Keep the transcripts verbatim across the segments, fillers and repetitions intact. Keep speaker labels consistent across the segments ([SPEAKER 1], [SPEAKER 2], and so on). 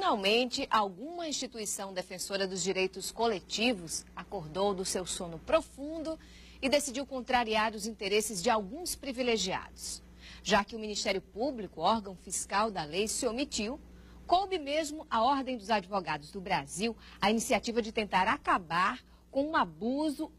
[SPEAKER 1] Finalmente, alguma instituição defensora dos direitos coletivos acordou do seu sono profundo e decidiu contrariar os interesses de alguns privilegiados. Já que o Ministério Público, órgão fiscal da lei, se omitiu, coube mesmo à Ordem dos Advogados do Brasil a iniciativa de tentar acabar com um abuso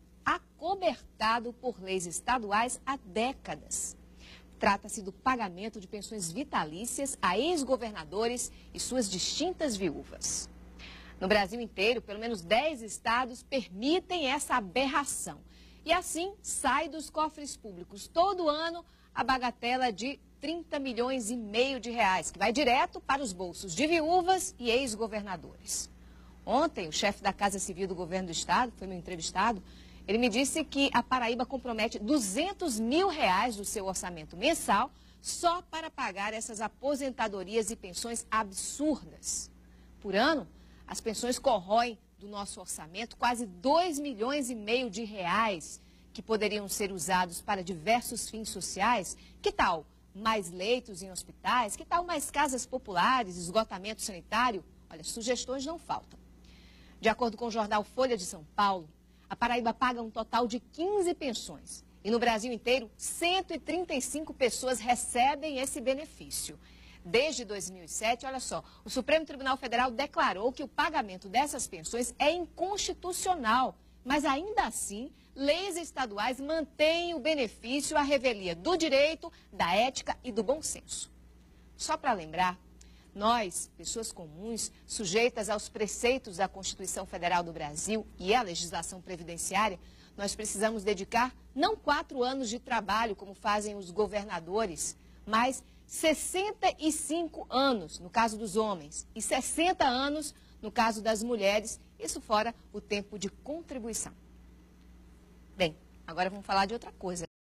[SPEAKER 1] acobertado por leis estaduais há décadas. Trata-se do pagamento de pensões vitalícias a ex-governadores e suas distintas viúvas. No Brasil inteiro, pelo menos dez estados permitem essa aberração. E assim, sai dos cofres públicos todo ano a bagatela de trinta milhões e meio de reais, que vai direto para os bolsos de viúvas e ex-governadores. Ontem, o chefe da Casa Civil do Governo do Estado, foi meu entrevistado, ele me disse que a Paraíba compromete duzentos mil reais do seu orçamento mensal só para pagar essas aposentadorias e pensões absurdas. Por ano, as pensões corroem do nosso orçamento quase dois milhões e meio de reais que poderiam ser usados para diversos fins sociais. Que tal mais leitos em hospitais? Que tal mais casas populares, esgotamento sanitário? Olha, sugestões não faltam. De acordo com o jornal Folha de São Paulo, a Paraíba paga um total de quinze pensões. E no Brasil inteiro, cento e trinta e cinco pessoas recebem esse benefício. Desde dois mil e sete, olha só, o Supremo Tribunal Federal declarou que o pagamento dessas pensões é inconstitucional. Mas ainda assim, leis estaduais mantêm o benefício à revelia do direito, da ética e do bom senso. Só para lembrar, nós, pessoas comuns, sujeitas aos preceitos da Constituição Federal do Brasil e à legislação previdenciária, nós precisamos dedicar não quatro anos de trabalho, como fazem os governadores, mas sessenta e cinco anos, no caso dos homens, e sessenta anos, no caso das mulheres, isso fora o tempo de contribuição. Bem, agora vamos falar de outra coisa.